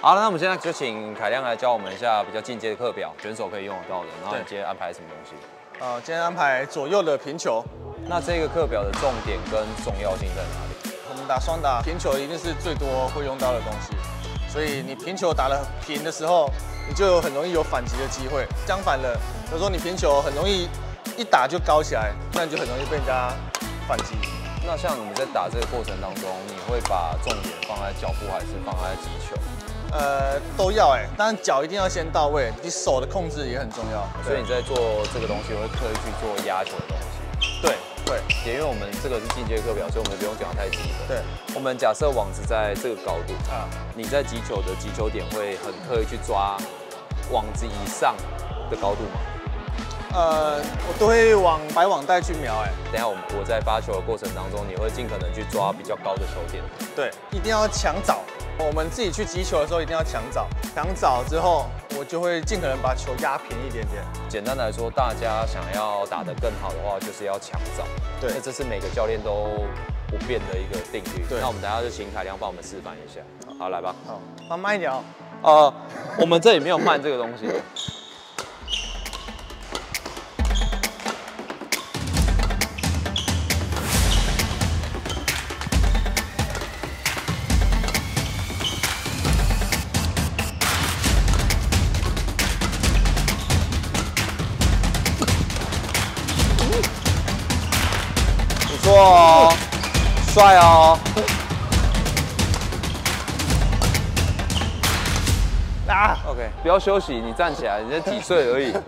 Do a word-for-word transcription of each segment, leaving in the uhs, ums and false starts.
好了，那我们现在就请凯亮来教我们一下比较进阶的课表，选手可以用得到的。然后你今天安排什么东西？ 呃，今天安排左右的平球。 那这个课表的重点跟重要性在哪里？ 我们打双打，平球一定是最多会用到的东西。所以你平球打得平的时候，你就有很容易有反击的机会。相反的，有时候你平球很容易一打就高起来，那你就很容易被人家反击。 那像你们在打这个过程当中，你会把重点放在脚步还是放在击球？ 呃，都要哎，当然脚一定要先到位，你手的控制也很重要。 所以你在做这个东西会刻意去做压球的东西。 对，会。 也因为我们这个是进阶课表，所以我们不用讲太基本。 对， 我们假设网子在这个高度啊，你在击球的击球点会很刻意去抓网子以上的高度吗？ 呃，我都会往白网带去瞄哎。 等一下我们我在发球的过程当中，你会尽可能去抓比较高的球点。 对，一定要抢早。我们自己去击球的时候一定要抢早，抢早之后，我就会尽可能把球压平一点点。 简单来说，大家想要打得更好的话，就是要抢早。 对， 那这是每个教练都不变的一个定律。 对， 那我们等一下就请凯亮帮我们示范一下。好，来吧。 好，放慢一点哦。 呃，我们这里没有慢这个东西。不错哦，帅哦！啊 ，OK， 不要休息，你站起来，你才几岁而已。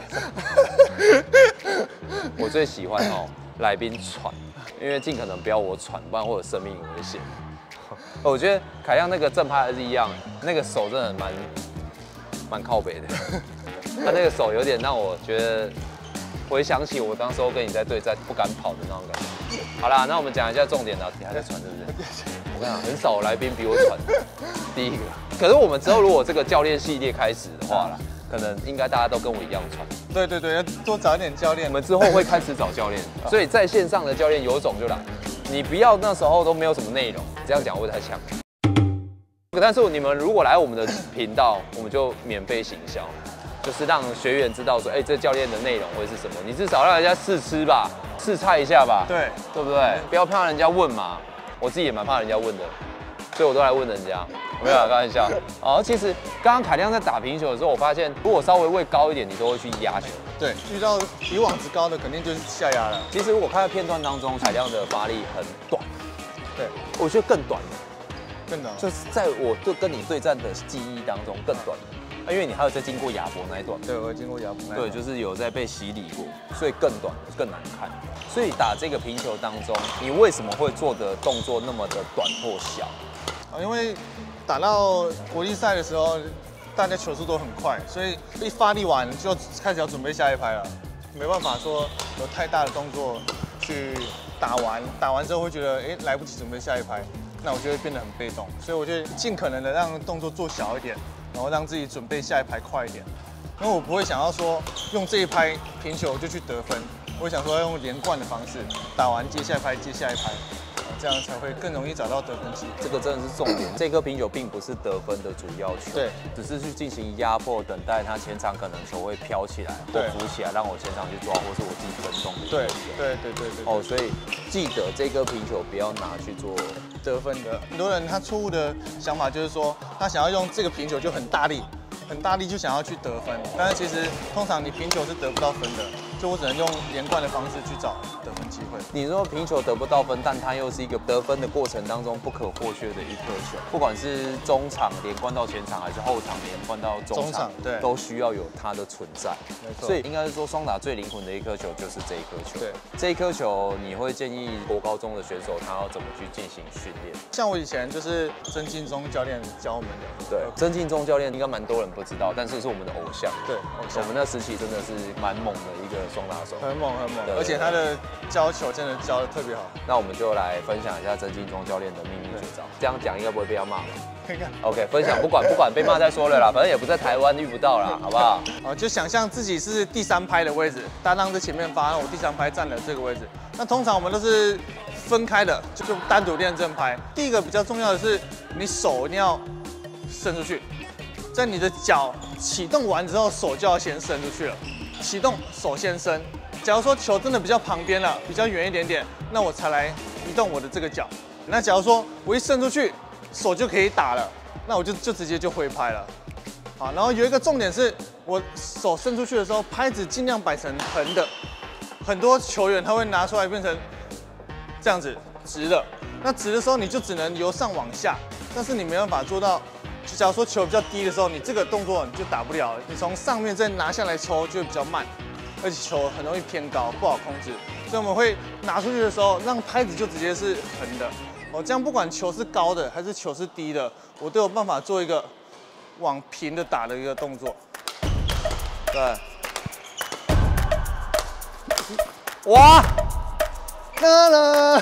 我最喜欢哦，来宾喘，因为尽可能不要我喘，不然会有生命危险。我觉得凯亮那个正拍还是一样，那个手真的蛮蛮靠北的，他那个手有点让我觉得。回想起我当时候跟你在对战不敢跑的那种感觉。好啦，那我们讲一下重点啦。你还在喘是不是？我跟你讲，很少有来宾比我喘。第一个，可是我们之后如果这个教练系列开始的话啦，可能应该大家都跟我一样喘。 对对对，要多找一点教练。 我们之后会开始找教练，所以在线上的教练有种就来，你不要那时候都没有什么内容，这样讲会太强。但是你们如果来我们的频道，我们就免费行销。就是让学员知道说，哎、欸，这教练的内容会是什么？你至少让人家试吃吧，试菜一下吧， 对， 对不对？不要怕人家问嘛，我自己也蛮怕人家问的，所以我都来问人家。没有开玩笑。哦，其实刚刚凯亮在打平球的时候，我发现如果稍微位高一点，你都会去压球。 对，遇到比网子高的，肯定就是下压了。 其实我看到片段当中，凯亮的发力很短， 对， 我觉得更短的， 更短， 就是在我对跟你对战的记忆当中更短的。因为你还有在经过亚博那一段， 对，我经过亚博那一段， 对，就是有在被洗礼过，所以更短，更难看。所以打这个平球当中，你为什么会做的动作那么的短或小？ 啊，因为打到国际赛的时候，大家球速都很快，所以一发力完就开始要准备下一拍了，没办法说有太大的动作去打完，打完之后会觉得哎、欸、来不及准备下一拍，那我就会变得很被动，所以我就尽可能的让动作做小一点。然后让自己准备下一拍快一点，因为我不会想要说用这一拍平球就去得分，我会想说要用连贯的方式，打完接下一拍接下一拍，这样才会更容易找到得分机。 这个真的是重点，这颗平球并不是得分的主要球， 对， 只是去进行压迫，等待它前场可能球会飘起来或浮起来，让我前场去抓，或是我自己跟动的一个球。 对对对对对。 哦，所以记得这颗平球不要拿去做得分的。很多人他错误的想法就是说，他想要用这个平球就很大力，很大力就想要去得分，但是其实通常你平球是得不到分的，就我只能用连贯的方式去找得分机会。 你说平球得不到分，但它又是一个得分的过程当中不可或缺的一颗球，不管是中场连贯到前场，还是后场连贯到中场， 中场对， 都需要有它的存在。 没错， 所以应该是说双打最灵魂的一颗球就是这一颗球。 对， 这一颗球你会建议国高中的选手他要怎么去进行训练？ 像我以前就是曾敬宗教练教我们的。 对，曾敬宗教练应该蛮多人不知道，但是是我们的偶像。 对，偶像。 我们那时期真的是蛮猛的一个双打手， 很猛很猛，而且他的教球真的教的特别好。 那我们就来分享一下曾敬宗教练的秘密绝招。这样讲应该不会被他骂吧？ 看看。 OK， 分享不管不管被骂再说了啦，反正也不在台湾遇不到啦，好不好？ 哦，就想象自己是第三拍的位置，搭档在前面发，我第三拍站了这个位置。那通常我们都是分开的，就单独练正拍。第一个比较重要的是，你手一定要伸出去。在你的脚启动完之后，手就要先伸出去了。启动，手先伸。假如说球真的比较旁边了，比较远一点点，那我才来移动我的这个脚。那假如说我一伸出去，手就可以打了，那我就就直接就挥拍了。好，然后有一个重点是，我手伸出去的时候，拍子尽量摆成横的。很多球员他会拿出来变成这样子直的，那直的时候你就只能由上往下，但是你没办法做到。假如说球比较低的时候，你这个动作你就打不了，你从上面再拿下来抽就会比较慢，而且球很容易偏高，不好控制。所以我们会拿出去的时候，让拍子就直接是横的。哦，这样不管球是高的还是球是低的，我都有办法做一个往平的打的一个动作。对。 哇！ 啦啦。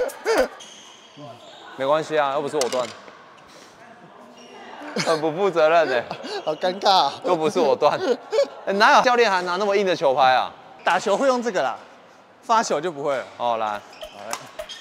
没关系啊，又不是我断。很不负责任的， 好尴尬、啊， 又不是我断，哪有教练还拿那么硬的球拍啊？ 打球会用这个啦，发球就不会了。 哦，来， 好来。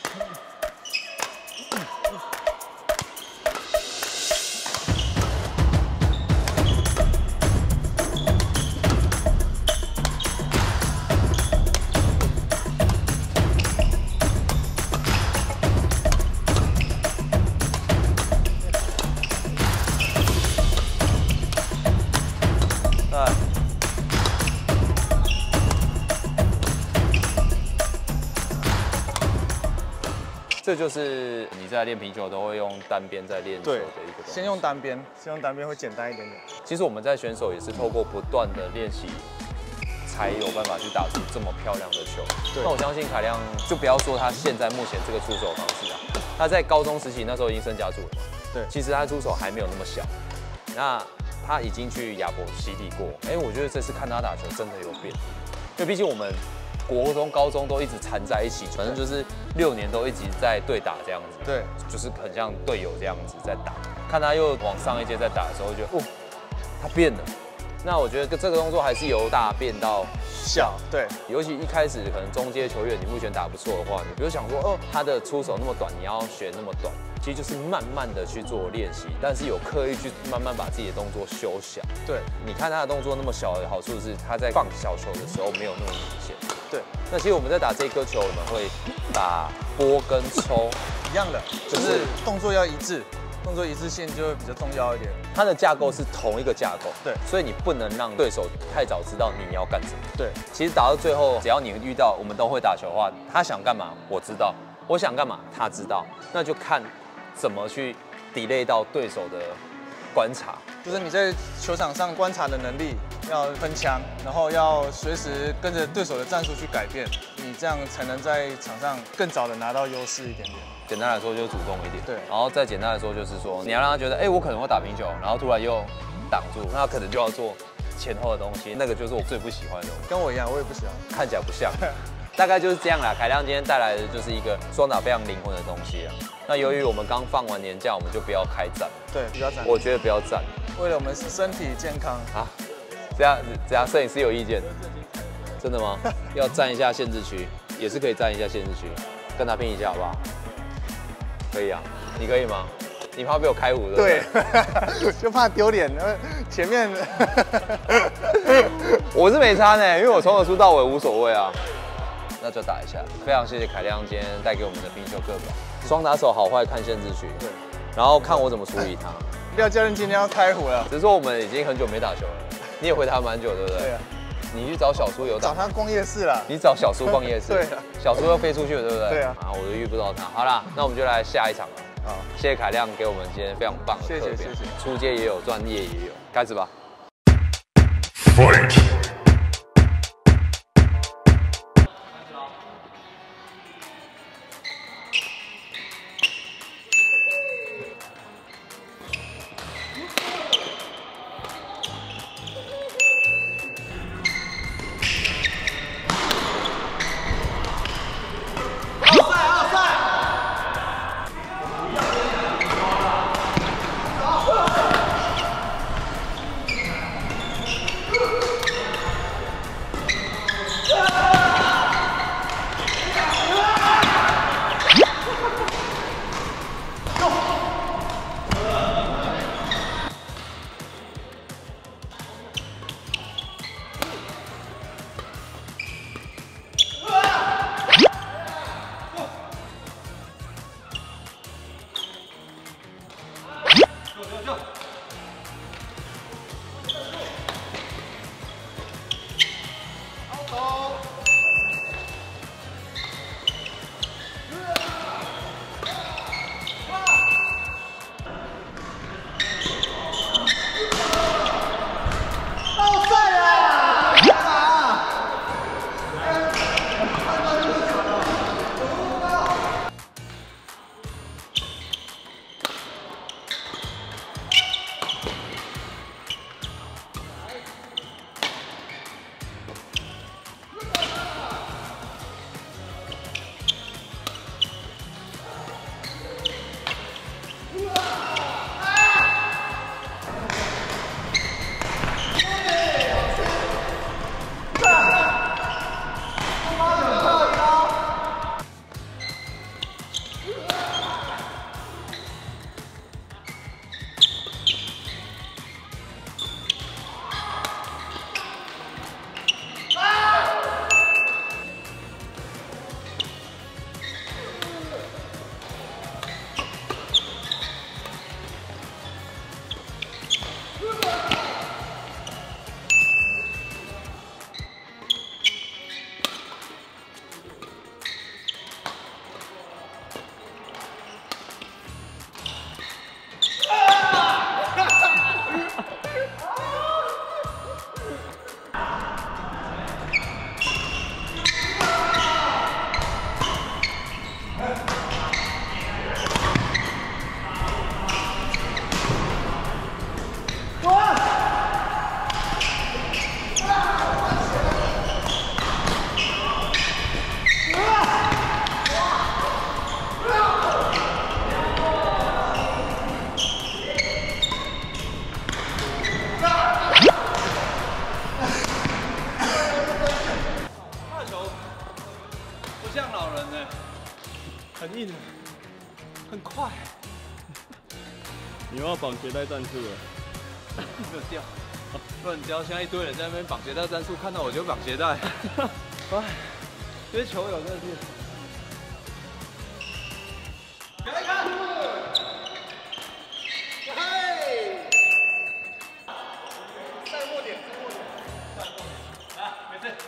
这就是你在练皮球都会用单边在练球的一个东西。 先用单边，先用单边会简单一点点。 其实我们在选手也是透过不断的练习，才有办法去打出这么漂亮的球。那我相信凯亮，就不要说他现在目前这个出手方式啊，他在高中时期那时候已经升甲组了嘛。 对， 其实他出手还没有那么小，那他已经去亚博洗礼过。哎，我觉得这次看他打球真的有变，因为毕竟我们国中、高中都一直缠在一起，反正就是六年都一直在对打这样子。 对， 就是很像队友这样子在打。看他又往上一阶在打的时候，就觉得哦，他变了。那我觉得这个动作还是由大变到小。 对， 尤其一开始可能中阶球员你目前打不错的话，你比如想说哦，他的出手那么短，你要学那么短，其实就是慢慢的去做练习，但是有刻意去慢慢把自己的动作修小。对，你看他的动作那么小的好处是，他在放小球的时候没有那么明显。对，那其实我们在打这颗球，我们会打拨跟抽一样的，就是动作要一致，动作一致性就会比较重要一点。 它的架构是同一个架构， 对， 所以你不能让对手太早知道你要干什么。 对， 其实打到最后，只要你遇到我们都会打球的话，他想干嘛我知道，我想干嘛他知道，那就看怎么去 delay 到对手的观察。 就是你在球场上观察的能力要分强，然后要随时跟着对手的战术去改变，你这样才能在场上更早的拿到优势一点点。 简单来说就是主动一点， 对。 然后再简单来说就是说，你要让他觉得，哎、欸，我可能会打平球，然后突然又挡住，那他可能就要做前后的东西，那个就是我最不喜欢的东西。 跟我一样，我也不喜欢， 看起来不像。大概就是这样啦。凯亮今天带来的就是一个双打非常灵魂的东西啊。那由于我们刚放完年假，我们就不要开战。 对，不要战。 我觉得不要战， 为了我们身体健康啊。这样这样，摄影师有意见？真的吗？要站一下限制区，也是可以站一下限制区，跟他拼一下好不好？可以啊，你可以吗？你怕被我开胡的？ 对，就怕丢脸。前面我是没差呢，因为我从头出到尾无所谓啊。那就打一下。非常谢谢凯亮今天带给我们的冰球课表，双打手好坏看限制区，对，然后看我怎么处理他。 廖教练今天要开胡了， 只是说我们已经很久没打球了，你也回台蛮久，对不对？对啊。你去找小叔有打？ 找他逛夜市了。 你找小叔逛夜市？对啊。小叔要飞出去了，对不对？ 对啊。 啊，我都遇不到他。好啦，那我们就来下一场了。好，谢谢凯亮给我们今天非常棒的课表，谢谢谢谢。初阶也有，专业也有，开始吧。Fight。 绑鞋带战术了。 没有掉，不能掉。现在一堆人在那边绑鞋带战术，看到我就绑鞋带。哎，这些球友真的是。来看。嘿。再末点，再末点。啊，没事。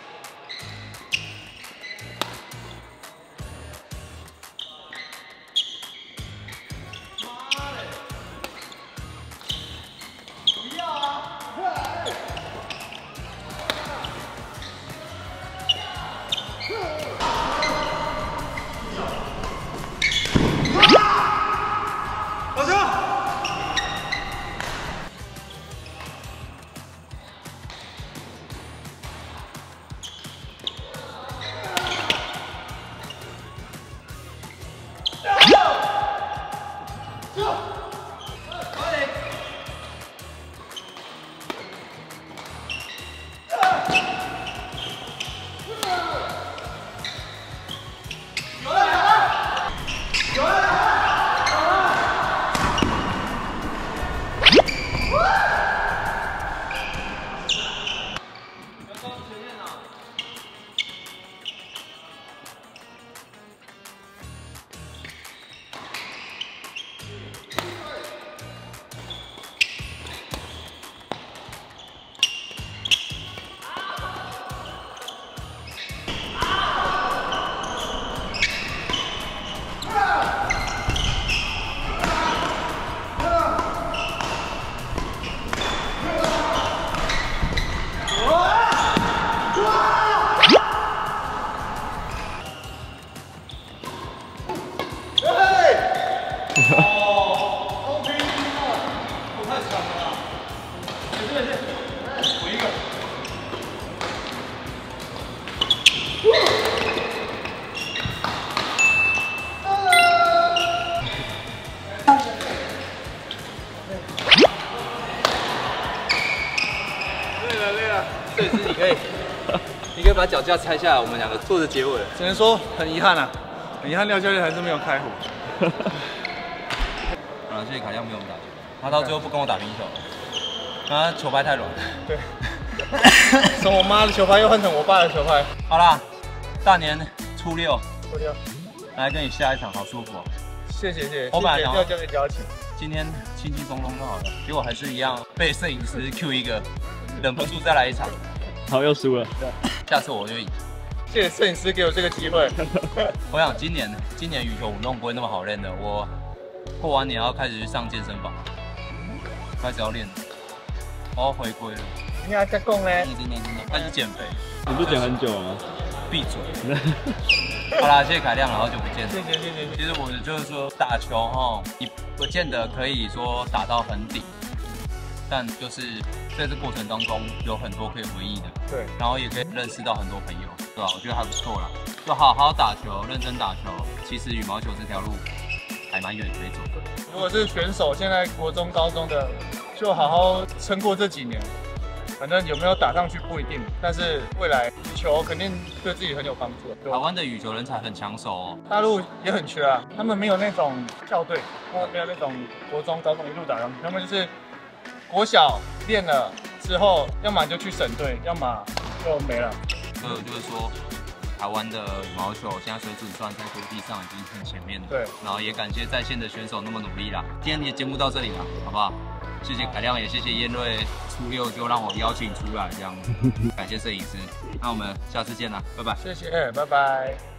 这次你可以，你可以把脚架拆下来，我们两个做着结尾。 只能说很遗憾啊，很遗憾廖教练还是没有开火。 啊，谢谢凯亮陪我们打球，他到最后不跟我打平球，他球拍太软。 对，从我妈的球拍又换成我爸的球拍。 好啦，大年初六， 初六， 来跟你下一场，好舒服哦。 谢谢谢谢， 我本来想廖教练邀请， 今天轻轻松松就好了，结果还是一样被摄影师 Q 一个，忍不住再来一场。 好，又输了。 下次我就赢。 谢谢摄影师给我这个机会。 我想今年今年羽球运动不会那么好练的，我过完年要开始去上健身房，开始要练了，我要回归了。 你还在讲呢？ 真的真的真的，开始减肥。 你不减很久了吗？ 闭嘴。好啦，谢谢凯亮了，好久不见。 谢谢谢谢。 其实我就是说打球哦，你不见得可以说打到很顶，但就是在这过程当中有很多可以回忆的。 对， 然后也可以认识到很多朋友，对吧？我觉得还不错啦，就好好打球，认真打球。其实羽毛球这条路还蛮远可以走的。 如果是选手，现在国中、高中的，就好好撑过这几年。反正有没有打上去不一定，但是未来羽球肯定对自己很有帮助。 台湾的羽球人才很抢手哦， 大陆也很缺啊，他们没有那种校队，他们没有那种国中、高中一路打上去，他们就是国小练了之后，要么就去省队，要么就没了。 所以我就是说，台湾的羽毛球现在水准算在国际上已经很前面了。 对， 然后也感谢在线的选手那么努力啦。今天的节目到这里了，好不好？谢谢凯亮，也谢谢燕瑞，初六就让我邀请出来这样，感谢摄影师。那我们下次见啦，拜拜。 谢谢，拜拜。